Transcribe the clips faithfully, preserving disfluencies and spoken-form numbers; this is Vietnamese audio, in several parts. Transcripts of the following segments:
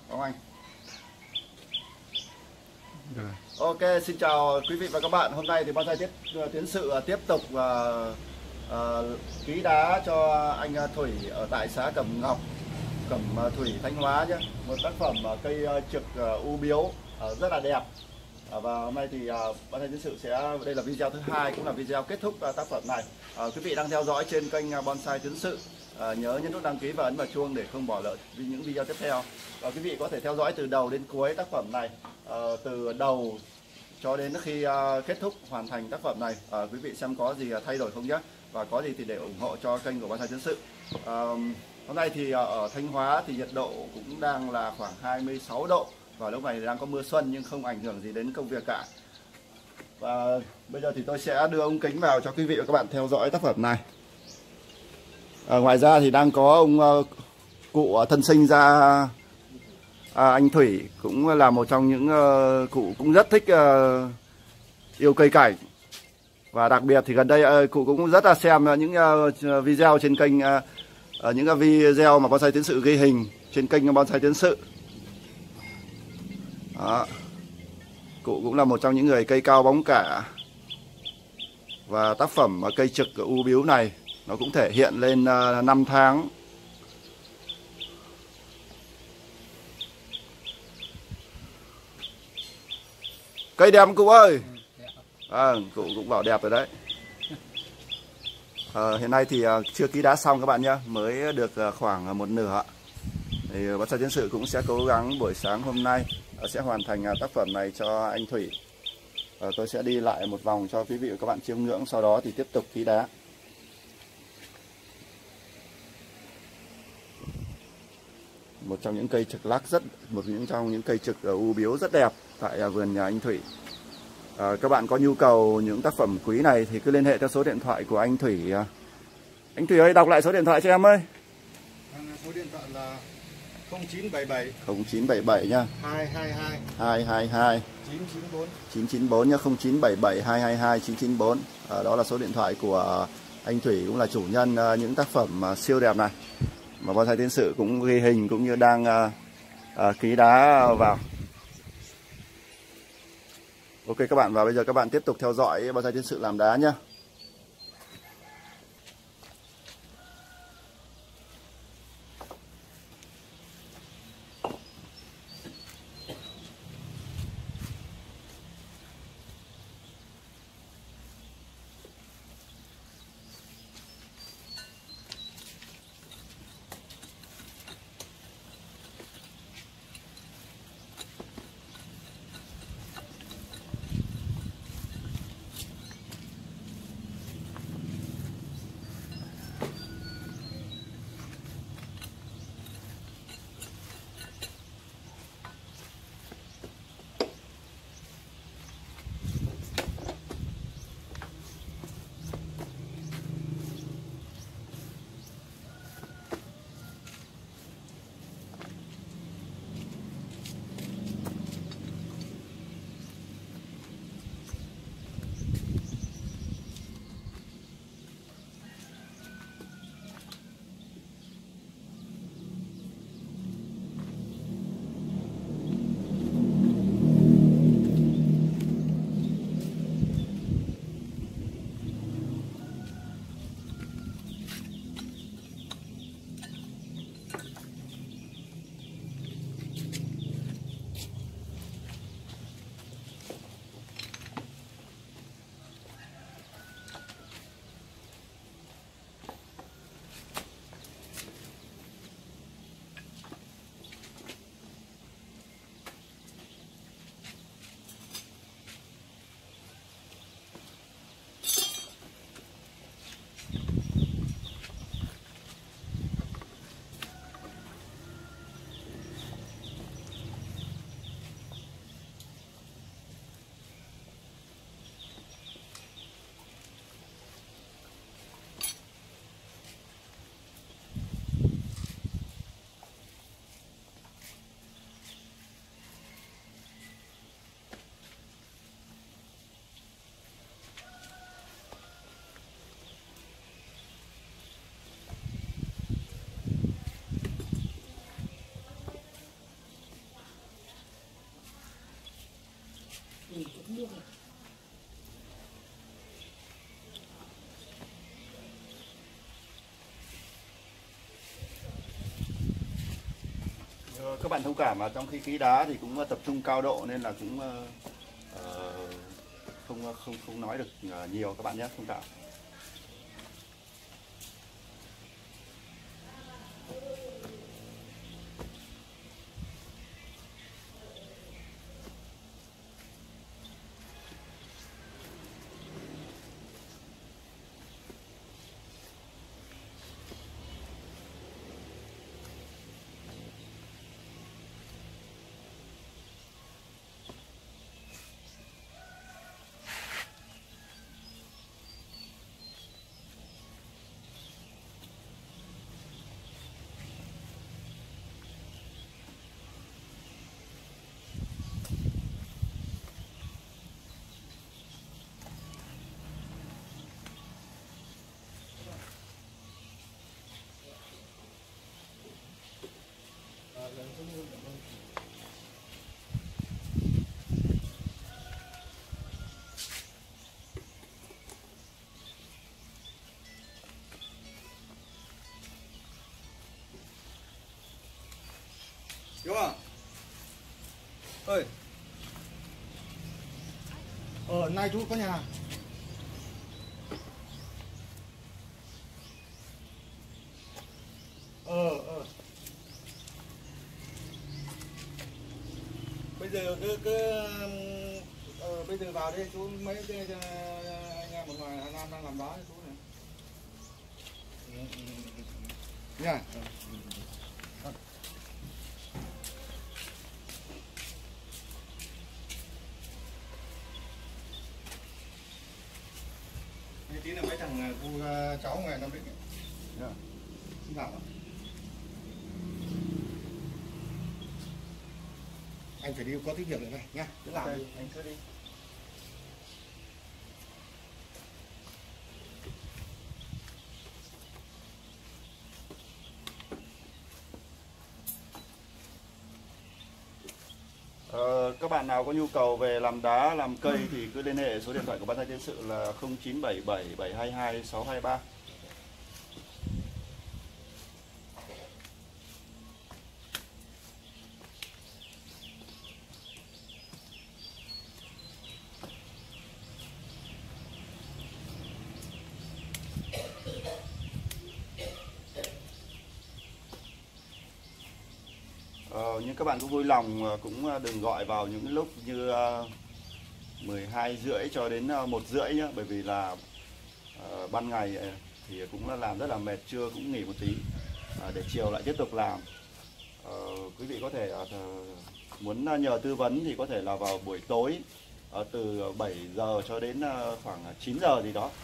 Không anh? Được. Ok, xin chào quý vị và các bạn. Hôm nay thì bonsai tiếp tiến sự tiếp tục uh, uh, ký đá cho anh Thủy ở tại xã Cẩm Ngọc, Cẩm Thủy, Thanh Hóa nhé. Một tác phẩm uh, cây uh, trực uh, u biếu uh, rất là đẹp. Uh, và hôm nay thì uh, bonsai tiến sự sẽ đây là video thứ hai, cũng là video kết thúc uh, tác phẩm này. Uh, quý vị đang theo dõi trên kênh uh, bonsai tiến sự. À, nhớ nhấn nút đăng ký và ấn vào chuông để không bỏ lỡ những video tiếp theo. Và quý vị có thể theo dõi từ đầu đến cuối tác phẩm này, à, từ đầu cho đến khi à, kết thúc hoàn thành tác phẩm này. À, quý vị xem có gì thay đổi không nhé, và có gì thì để ủng hộ cho kênh của bonsai tiến sự. À, hôm nay thì ở Thanh Hóa thì nhiệt độ cũng đang là khoảng hai mươi sáu độ, và lúc này đang có mưa xuân nhưng không ảnh hưởng gì đến công việc cả. Và bây giờ thì tôi sẽ đưa ống kính vào cho quý vị và các bạn theo dõi tác phẩm này. À, ngoài ra thì đang có ông uh, cụ thân sinh ra à, anh Thủy cũng là một trong những uh, cụ cũng rất thích uh, yêu cây cảnh, và đặc biệt thì gần đây uh, cụ cũng rất là xem những uh, video trên kênh uh, uh, những uh, video mà bonsai tiến sự ghi hình trên kênh bonsai tiến sự. Đó. Cụ cũng là một trong những người cây cao bóng cả, và tác phẩm uh, cây trực u biếu này nó cũng thể hiện lên uh, năm tháng. Cây đẹp cụ ơi. À, cụ cũng bảo đẹp rồi đấy. À, hiện nay thì uh, chưa ký đá xong các bạn nhé, mới được uh, khoảng một nửa. Thì bonsai tiến sự cũng sẽ cố gắng buổi sáng hôm nay uh, sẽ hoàn thành uh, tác phẩm này cho anh Thủy. Uh, tôi sẽ đi lại một vòng cho quý vị và các bạn chiêm ngưỡng, sau đó thì tiếp tục ký đá. Một trong những cây trực lắc rất một những trong những cây trực ở u biếu rất đẹp tại vườn nhà anh Thủy. À, các bạn có nhu cầu những tác phẩm quý này thì cứ liên hệ theo số điện thoại của anh Thủy. Anh Thủy ơi, đọc lại số điện thoại cho em ơi. Số điện thoại là không chín bảy bảy không chín bảy bảy nha. hai hai hai hai hai hai chín chín bốn chín chín bốn nha, không chín bảy bảy hai hai hai chín chín bốn. À, đó là số điện thoại của anh Thủy, cũng là chủ nhân uh, những tác phẩm uh, siêu đẹp này mà bonsai tiến sự cũng ghi hình cũng như đang uh, uh, ký đá vào. Ok các bạn, và bây giờ các bạn tiếp tục theo dõi bonsai tiến sự làm đá nhé. Ờ, các bạn thông cảm mà trong khi ký đá thì cũng tập trung cao độ nên là cũng uh, không không không nói được nhiều các bạn nhé, thông cảm. Đúng không? Ơi. Ờ, nay chú có nhà. Ờ, ờ. Bây giờ cứ cứ ờ, bây giờ vào đây chú mấy cái anh em ở ngoài Hà Nam đang làm đá cho chú này. Nha. Tí là mấy thằng cu cháu ngoài Nam Định. Yeah. Xin chào. Anh phải đi có tí việc nữa này nha. Cứ làm Okay, đi. anh cứ đi. Ờ, các bạn nào có nhu cầu về làm đá, làm cây thì cứ liên hệ số điện thoại của Ban Gia Tiến Sự là không chín bảy bảy bảy hai hai sáu hai ba. Ờ, nhưng các bạn cũng vui lòng cũng đừng gọi vào những lúc như mười hai rưỡi cho đến một rưỡi nhé, bởi vì là uh, ban ngày thì cũng là làm rất là mệt, trưa cũng nghỉ một tí uh, để chiều lại tiếp tục làm. Uh, quý vị có thể uh, muốn nhờ tư vấn thì có thể là vào buổi tối uh, từ bảy giờ cho đến uh, khoảng chín giờ gì đó.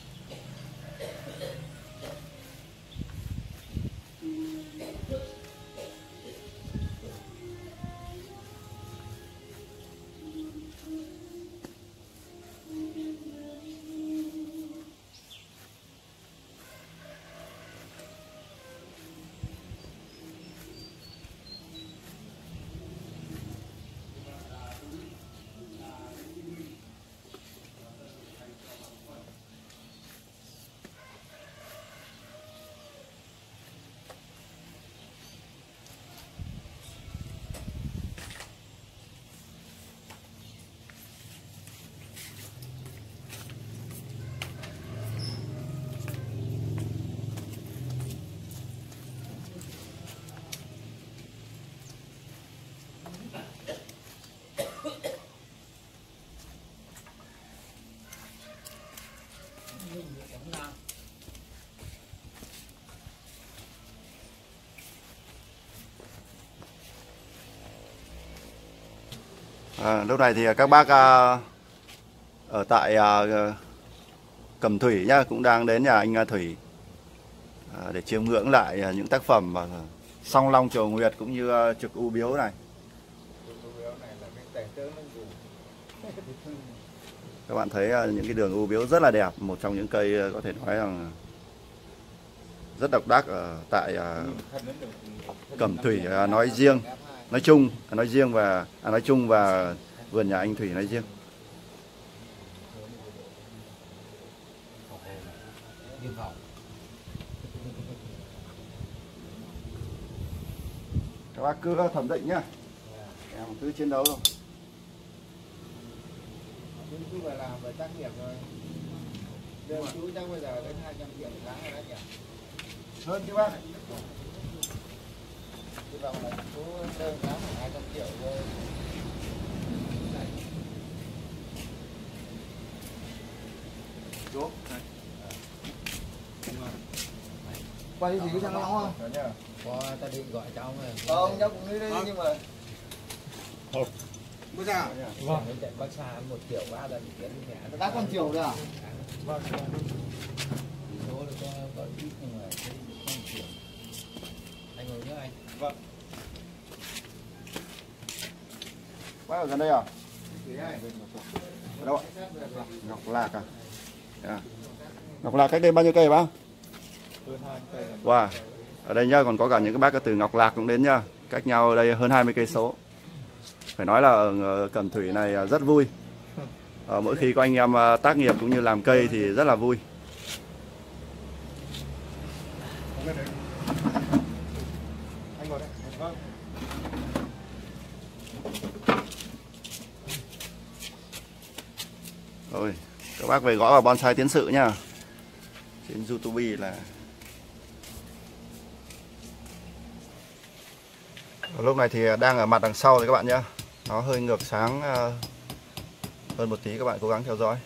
À, lúc này thì các bác à, ở tại à, Cẩm Thủy nhá cũng đang đến nhà anh Thủy à, để chiêm ngưỡng lại những tác phẩm mà Song Long Chầu Nguyệt cũng như uh, Trực U Biếu này. Các bạn thấy uh, những cái đường U Biếu rất là đẹp, một trong những cây uh, có thể nói rằng rất độc đắc ở tại uh, Cẩm Thủy uh, nói riêng, nói chung, nói riêng và à, nói chung và vườn nhà anh Thủy nói riêng. Các bác cứ thẩm định nhá. Em cứ chiến đấu thôi. Chú cứ phải làm về tác nghiệp thôi. Đơn chú chắc bây giờ đến hai trăm triệu một tháng rồi đấy nhỉ? Hơn chứ bác. Hy vọng là chú đơn tháng khoảng hai trăm triệu thôi. Chú. Quay gì sang nóng không? Đó nhá. Có ta định gọi cháu mà. Không, cháu cũng đi đi nhưng mà Bây giờ Vâng. có xa một triệu ba lần kiến thẻ. đã con triệu rồi à? Vâng. Số là có có ít nhưng mà cái con triệu. Anh ngồi nhớ anh. Vâng. Bác ở gần đây à? Ở đâu ạ? Ngọc Lạc à? À. Ngọc Lạc cách đây bao nhiêu cây bác? Wow. Ở đây nhá, còn có cả những cái bác từ Ngọc Lạc cũng đến nhá. Cách nhau ở đây hơn hai mươi cây số. Phải nói là ở Cẩm Thủy này rất vui. Ở mỗi khi có anh em tác nghiệp cũng như làm cây thì rất là vui. Anh ngồi đây. Vâng. Rồi, các bác về gõ vào bonsai tiến sự nha. Trên YouTube là ở lúc này thì đang ở mặt đằng sau rồi các bạn nhé. Nó hơi ngược sáng hơn một tí, các bạn cố gắng theo dõi.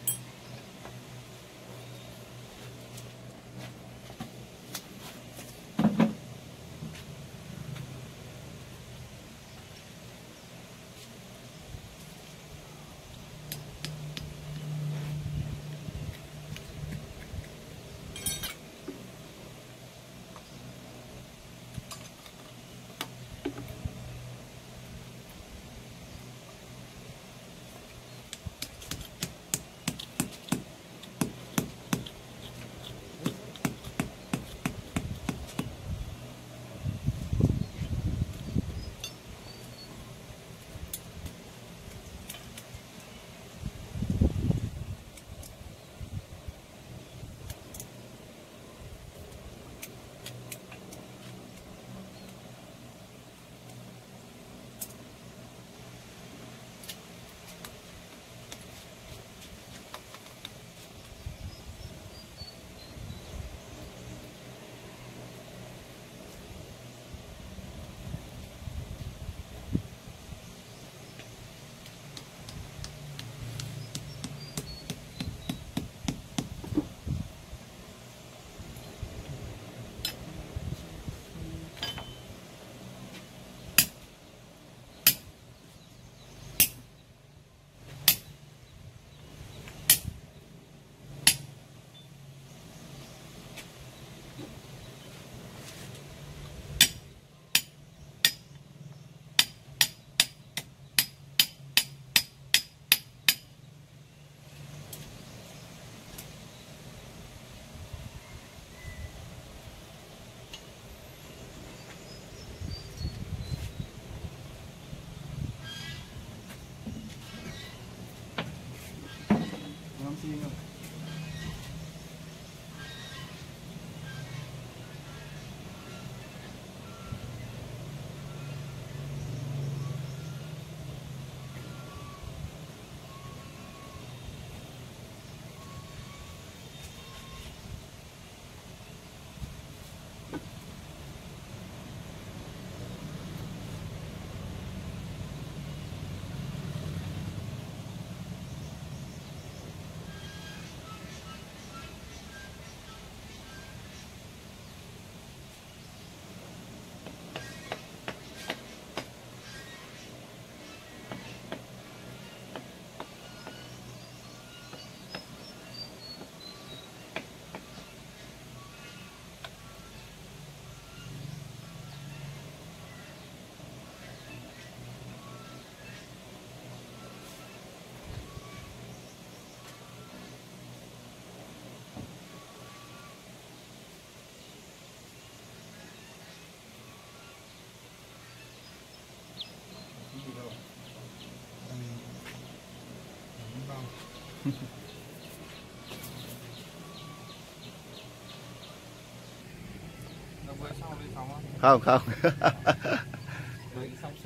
Nó với xong đi xong á. Không không.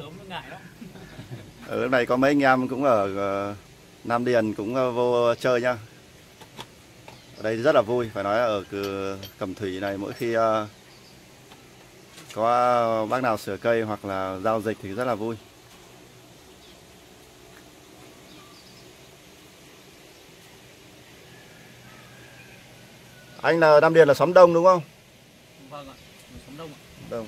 sớm nó ngại lắm. Ở này có mấy anh em cũng ở uh, Nam Điền cũng uh, vô chơi nhá. Ở đây rất là vui, phải nói ở cứ Cẩm Thủy này mỗi khi uh, có bác nào sửa cây hoặc là giao dịch thì rất là vui. Anh là Nam Điền là xóm Đông đúng không? Vâng ạ, xóm Đông ạ. Đông.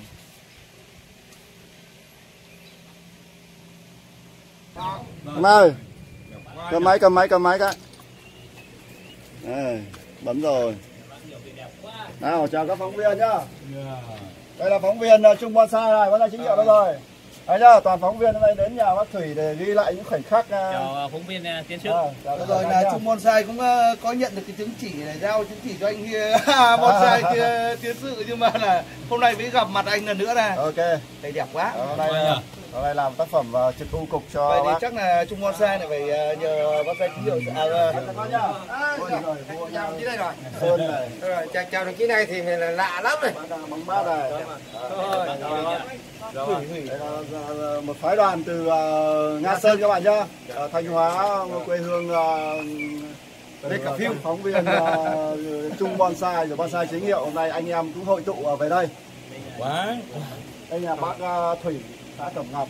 Em ơi, cầm máy, cầm máy, cầm máy cái. Đây, bấm rồi. Nào, chào các phóng viên nhá. Đây là phóng viên uh, Trung Bonsai này, bonsai chính hiệu đâu rồi. Đấy nhá, toàn phóng viên hôm nay đến nhà bác Thủy để ghi lại những khoảnh khắc. Uh... Chào phóng viên uh, Tiến Sức. À, rồi là Trung Bonsai cũng uh, có nhận được cái chứng chỉ để giao chứng chỉ cho anh kia bonsai kia Tiến Sự, nhưng mà là hôm nay mới gặp mặt anh lần nữa này. Ok. Đây đẹp quá. Hôm nay, hôm nay làm tác phẩm uh, trực u cục cho vậy bác. thì chắc là Trung Bonsai này phải uh, nhờ bonsai chính hiệu. À, Ôi rồi, vua nhau tí đây rồi. Sơn này. Rồi, chào, chào đồng chí này thì mình là lạ lắm này. Bóng bát này. Thôi, Đây là một phái đoàn từ uh, Nga Sơn các bạn nhá. Uh, Thanh Hóa, quê hương uh, Lê Cà Phim, phóng viên uh, Trung Bonsai rồi Bonsai chính hiệu. Hôm nay anh em cũng hội tụ uh, về đây. quá. Đây là bác uh, Thủy, xã Cẩm Ngọc.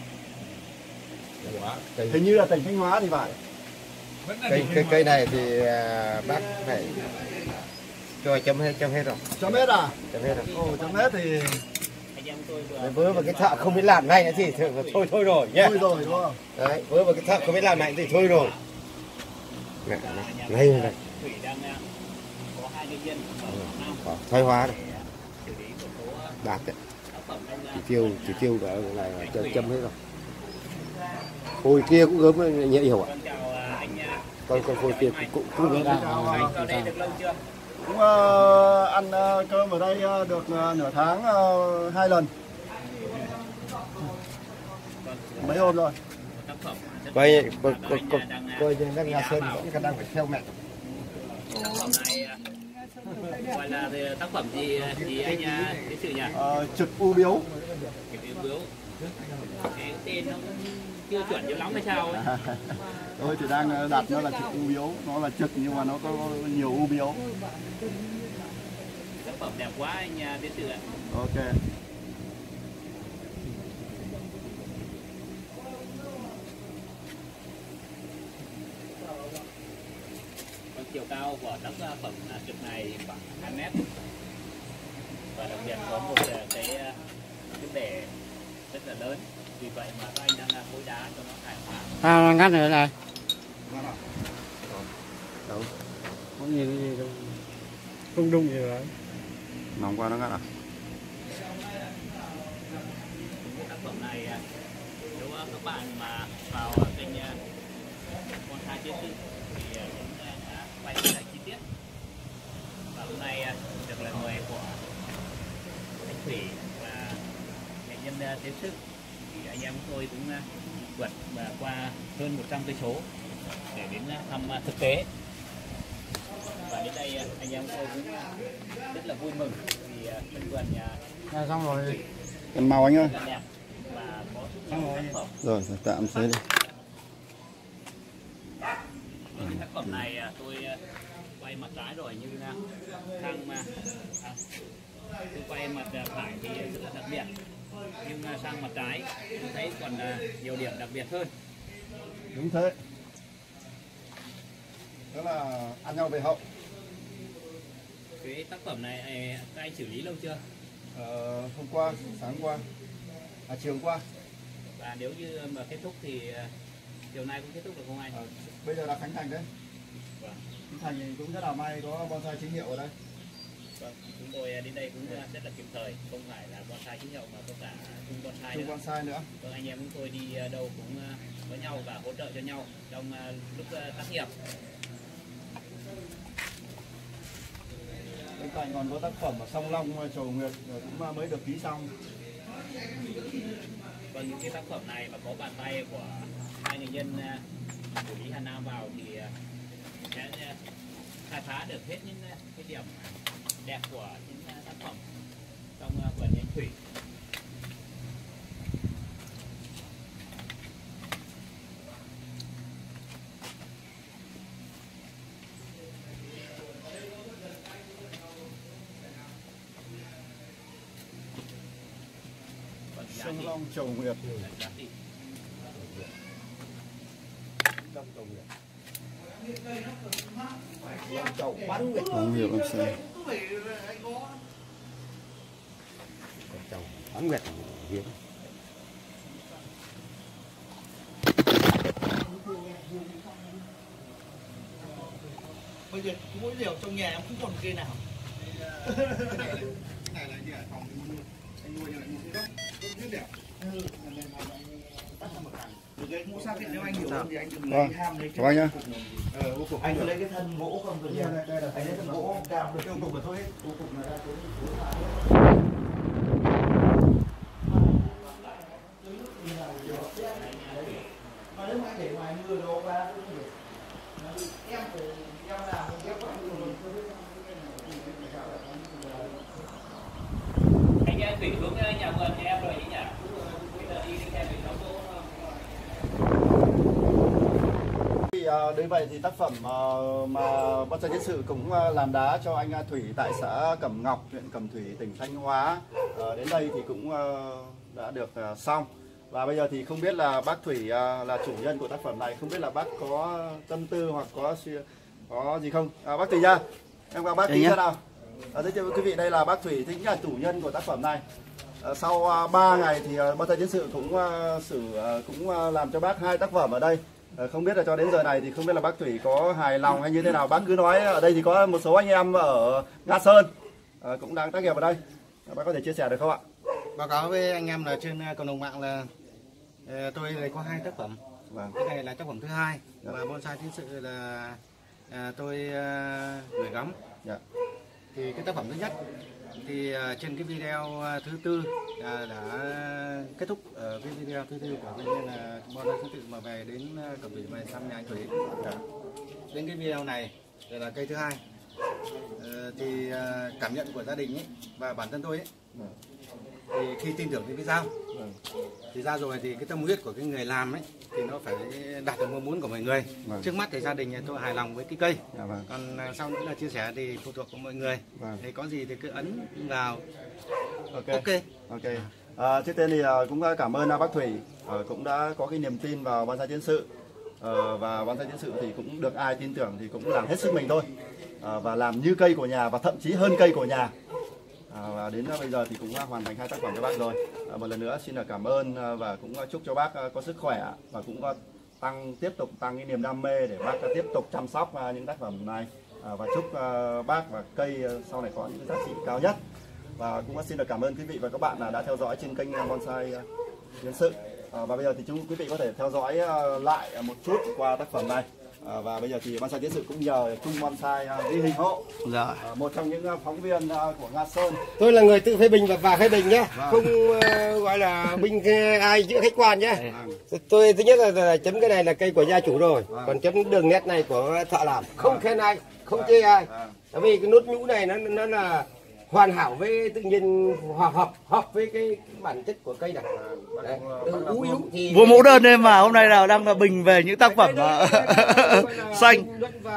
Cây, Hình như là tỉnh Thanh Hóa thì phải. cây, cây, cây này thì à, bác phải cho chấm hết, chấm hết rồi. Chấm hết à? Chấm hết rồi. Ồ, chấm hết thì Với vào cái thợ không biết làm này nữa thì thôi thôi rồi nhé. thôi rồi đúng không? Đấy, với vào cái thợ không biết làm này thì thôi rồi. Này, này, này. Thủy đang có hai người dân Có, thoái hóa này. xử lý một số Đạt đấy. tác phẩm anh Chỉ tiêu, chỉ tiêu đó này là chấm, chấm hết rồi. Hồi kia cũng gớm nhẹ hiểu ạ. Vâng, chào anh. Còn còn hồi kia cũng cũng gớm. Anh vào đây được lâu chưa? Cũng uh, ăn uh, cơm ở đây uh, được uh, nửa tháng uh, hai lần. Mấy hôm rồi. Tác phẩm Coi coi coi coi coi như đang Nga Sơn vẫn đang phải theo mẹ. tác phẩm này gọi là tác phẩm gì gì anh cái sự nhỉ? Uh, trực u biếu. Cái biếu biếu. Cái tên nó chưa chuẩn cho lắm hay sao ấy. Tôi thì đang đặt nó là trực u biếu, nó là trực nhưng mà nó có nhiều u biếu. Tác phẩm đẹp quá anh Tiến Sự ạ. Ok. Còn chiều cao của tác phẩm trực này khoảng hai mét, và đặc biệt có một cái cái bể rất là lớn, vì vậy mà các anh đang khối đá cho nó hài hòa. À, ngắt nữa này. Đâu? Không nhìn cái gì đâu. Không đung gì đấy. Nóng quá nó ngắt à? Tác phẩm này nếu các bạn mà vào kênh Bonsai Tiến Sự thì cũng đã quay lại chi tiết. Và hôm nay được lời mời của anh Thủy và nghệ nhân Tiến Sự, thì anh em tôi cũng vượt qua hơn một trăm cây số để đến thăm thực tế. Và đến đây anh em tôi cũng rất là vui mừng vì bên vườn nhà À, xong rồi. Em mau anh ơi. rất là đẹp và có Xong rồi. tác phẩm. Rồi, phải tạm thế đi. Với cái tác phẩm này tôi quay mặt trái rồi, nhưng sang mà à, tôi quay mặt phải thì rất là đặc biệt, nhưng sang mặt trái tôi thấy còn nhiều điểm đặc biệt hơn. Đúng thế. Đó là ăn nhau về hậu. Cái tác phẩm này các anh xử lý lâu chưa? Ờ, hôm qua, sáng qua, à chiều qua. Và nếu như mà kết thúc thì chiều nay cũng kết thúc được không anh? Ờ, bây giờ là khánh thành đấy. Vâng. Khánh thành thì cũng rất là may có bonsai chính hiệu ở đây. Vâng, chúng tôi đến đây cũng rất là kịp thời, không phải là bonsai chính hiệu mà có cả Trung Bonsai Trung nữa. bonsai nữa. Vâng, anh em chúng tôi đi đâu cũng có nhau và hỗ trợ cho nhau trong lúc tác nghiệp. Bên cạnh còn có tác phẩm ở Song Long Trầu Nguyệt cũng mới được ký xong. Vâng, những cái tác phẩm này mà có bàn tay của hai người nhân của Lý Hà Nam vào thì sẽ khai phá được hết những cái điểm đẹp của những tác phẩm trong vườn anh Thủy. Sông Long Chầu Nguyệt. Không hiểu làm sao. Chầu bán nguyệt hiếm. Bây giờ mỗi điều trong nhà em không còn cây nào. Cái này là gì ạ? Phòng anh nuôi như này mua cái gốc, gốc rất đẹp. Ừ, Đấy, mua sang thì nếu anh hiểu hơn thì anh đừng Vâng. lấy ham lấy Chào anh nhá. Ờ, vô cục. Anh cứ lấy cái thân gỗ không cần gì. Anh lấy thân gỗ cam được vô cục là thôi hết. Vô cục là ra tối mà nếu mà anh để ngoài mưa đồ ra em thì em làm em có anh em thủy xuống nhà vườn nhà em rồi nhỉ? Bây giờ đi đi theo thủy xuống gỗ không? Thì à, đến vậy thì tác phẩm à, mà bonsai chiến sự cũng à, làm đá cho anh Thủy tại xã Cẩm Ngọc, huyện Cẩm Thủy, tỉnh Thanh Hóa. À, đến đây thì cũng à, đã được à, xong. Và bây giờ thì không biết là bác Thủy à, là chủ nhân của tác phẩm này, không biết là bác có tâm tư hoặc có có gì không? À, bác Thủy nha, em chào bác tí ra nào. À, giới thiệu với quý vị, đây là bác Thủy, chính là chủ nhân của tác phẩm này. À, sau à, ba ngày thì à, bonsai chiến sự cũng à, xử à, cũng à, làm cho bác hai tác phẩm ở đây. À, không biết là cho đến giờ này thì không biết là bác Thủy có hài lòng hay như thế nào. Bác cứ nói, ở đây thì có một số anh em ở Nga Sơn à, cũng đang tác nghiệp ở đây. À, bác có thể chia sẻ được không ạ? Báo cáo với anh em là trên cộng đồng mạng là uh, tôi này có hai tác phẩm. Vâng. Cái này là tác phẩm thứ hai. Dạ. Và bonsai chiến sự là uh, tôi uh, gửi gắm. Dạ. Thì cái tác phẩm thứ nhất thì uh, trên cái video uh, thứ tư uh, đã kết thúc ở cái video thứ tư của bên là bonsai chiến sự mà về đến uh, Cẩm Thủy về thăm nhà anh Thủy. Dạ. Đến cái video này là cây thứ hai. Uh, thì uh, cảm nhận của gia đình ấy và bản thân tôi ấy, Dạ. thì khi tin tưởng đến cái dao Vâng. thì ra rồi thì cái tâm huyết của cái người làm ấy thì nó phải đạt được mong muốn của mọi người. Vâng. Trước mắt thì gia đình nhà tôi hài lòng với cái cây. Dạ, vâng. Còn à, sau nữa là chia sẻ thì phụ thuộc vào mọi người. Vâng. Thì có gì thì cứ ấn vào. Ok. Ok. Ok. À, trước tiên thì à, cũng cảm ơn à, bác Thủy à, cũng đã có cái niềm tin vào bonsai chiến sự. À, và bonsai chiến sự thì cũng được ai tin tưởng thì cũng làm hết sức mình thôi. À, và làm như cây của nhà và thậm chí hơn cây của nhà. À, và đến bây giờ thì cũng hoàn thành hai tác phẩm cho bác rồi. À, một lần nữa xin là cảm ơn và cũng chúc cho bác có sức khỏe và cũng tăng tiếp tục tăng cái niềm đam mê để bác tiếp tục chăm sóc những tác phẩm này. À, và chúc bác và cây sau này có những giá trị cao nhất. Và cũng xin được cảm ơn quý vị và các bạn đã theo dõi trên kênh Bonsai Chiến sự. À, và bây giờ thì chúng quý vị có thể theo dõi lại một chút qua tác phẩm này. À, và bây giờ thì Bonsai Chiến sự cũng nhờ Trung Bonsai uh, ghi hình hộ. Dạ. À, một trong những uh, phóng viên uh, của Nga Sơn. Tôi là người tự phê bình và, và phê bình nhé. Vâng. Không uh, gọi là bình ai chữa khách quan nhé. Vâng. Tôi thứ nhất là, là chấm cái này là cây của gia chủ rồi. Vâng. Còn chấm đường nét này của thợ làm. Không vâng. khen ai, không vâng. chê ai. Vâng. Tại vì cái nốt nhũ này nó nó là hoàn hảo với tự nhiên hòa hợp hợp với cái, cái bản chất của cây này. Đấy. Ú yếu thì Vua mẫu đơn em mà hôm nay là đang là bình về những tác phẩm mà xanh.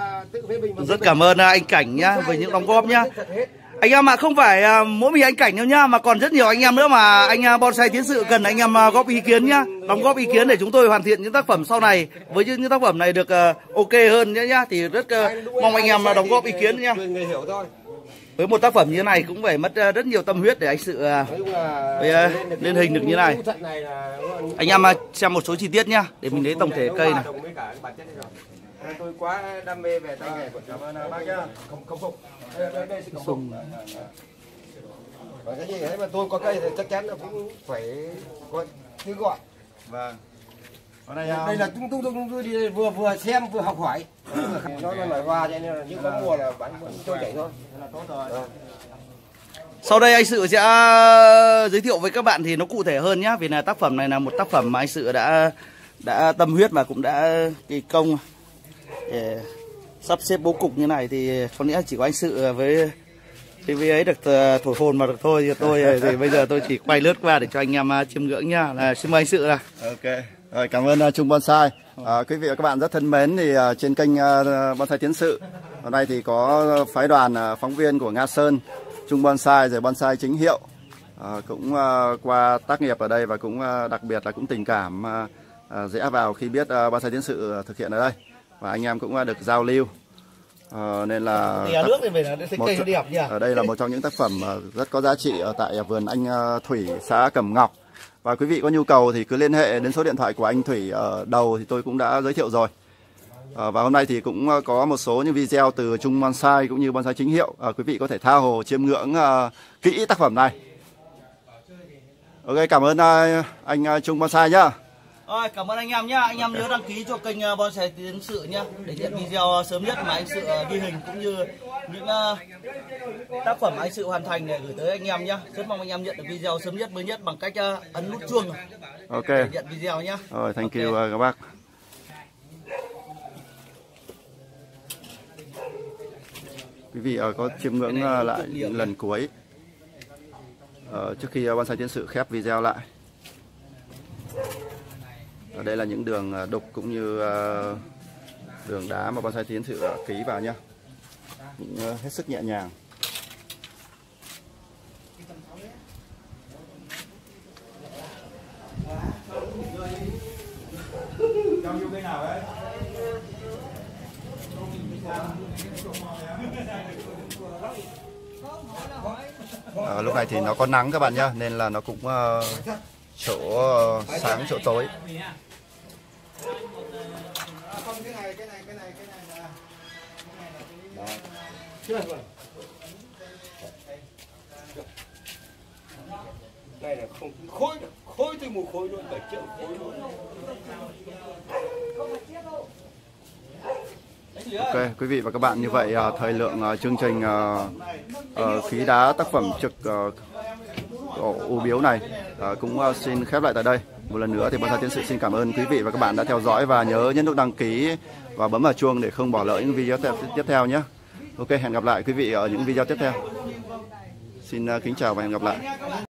Rất cảm ơn anh Cảnh nhá với những đóng góp nhá. Anh em ạ, không phải mỗi mình anh Cảnh đâu nhá, mà còn rất nhiều anh em nữa mà anh Bonsai Chiến sự cần anh em góp ý kiến nhá, đóng góp ý kiến để chúng tôi hoàn thiện những tác phẩm sau này với những tác phẩm này được ok hơn nhá nhá. Thì rất mong anh em đóng góp ý kiến nhá. Với một tác phẩm như thế này cũng phải mất rất nhiều tâm huyết để anh sự lên hình được như này. Anh em xem một số chi tiết nhá, để mình lấy tổng thể cây này. Tôi quá đam mê về tay nghề của Cảm ơn bác nhá. không không không. Đây đây xin không. Và cái gì ấy mà tôi có cây thì chắc chắn là cũng phải có tiếng gọi. Vâng. Ở đây, đây là tung tung tung tôi đi vừa vừa xem vừa học hỏi. Nó nó nổi hoa cho nên là những có mùa là bán trôi chảy thôi. Là tốt rồi. Sau đây anh Sự sẽ giới thiệu với các bạn thì nó cụ thể hơn nhá, vì là tác phẩm này là một tác phẩm mà anh Sự đã đã tâm huyết và cũng đã kỳ công để sắp xếp bố cục như này, thì có lẽ chỉ có anh Sự với thì với ấy được thổi hồn mà được thôi. Thì tôi thì bây giờ tôi chỉ quay lướt qua để cho anh em chiêm ngưỡng nhá. Là xin mời anh Sự là. Ok. Rồi, cảm ơn uh, Trung Bonsai. À, quý vị và các bạn rất thân mến, thì uh, trên kênh uh, Bonsai Chiến sự hôm nay thì có phái đoàn uh, phóng viên của Nga Sơn, Trung Bonsai rồi Bonsai Chính Hiệu à, cũng à, qua tác nghiệp ở đây và cũng à, đặc biệt là cũng tình cảm à, à, rẽ vào khi biết à, bonsai tiến sự thực hiện ở đây và anh em cũng à, được giao lưu. À, nên là nước thì phải là một, đẹp nhỉ? Ở đây là một trong những tác phẩm à, rất có giá trị ở tại vườn anh à, Thủy, xã Cẩm Ngọc. Và quý vị có nhu cầu thì cứ liên hệ đến số điện thoại của anh Thủy ở đầu thì tôi cũng đã giới thiệu rồi. À, và hôm nay thì cũng có một số những video từ Trung Bonsai cũng như Bonsai Chính Hiệu. À, quý vị có thể tha hồ chiêm ngưỡng uh, kỹ tác phẩm này. Ok, cảm ơn uh, anh uh, Trung Bonsai nhá. Rồi, cảm ơn anh em nhá. Anh em nhớ đăng ký cho kênh uh, Bonsai Tiến Sự nhá, để nhận video sớm nhất mà anh Sự uh, ghi hình cũng như những uh, tác phẩm anh Sự hoàn thành để gửi tới anh em nhá. Rất mong anh em nhận được video sớm nhất mới nhất bằng cách uh, ấn nút chuông ok để nhận video nhá. Rồi, thank okay. you uh, các bác. Quý vị uh, có chiêm ngưỡng uh, lại những lần cuối uh, trước khi uh, Bonsai Tiến Sự khép video lại. Ở đây là những đường uh, đục cũng như uh, đường đá mà Bonsai Tiến Sự uh, ký vào nhá. Cũng uh, hết sức nhẹ nhàng. À, lúc này thì nó có nắng các bạn nhá, nên là nó cũng uh, chỗ uh, sáng chỗ tối. Này là không khối khối từ một khối luôn, bảy triệu khối luôn. Ok, quý vị và các bạn, như vậy uh, thời lượng uh, chương trình uh, uh, khí đá tác phẩm trực uh, U Biếu này uh, cũng uh, xin khép lại tại đây. Một lần nữa thì Bonsai Tiến Sự xin cảm ơn quý vị và các bạn đã theo dõi và nhớ nhấn nút đăng ký và bấm vào chuông để không bỏ lỡ những video tiếp theo nhé. Ok, hẹn gặp lại quý vị ở những video tiếp theo. Xin uh, kính chào và hẹn gặp lại.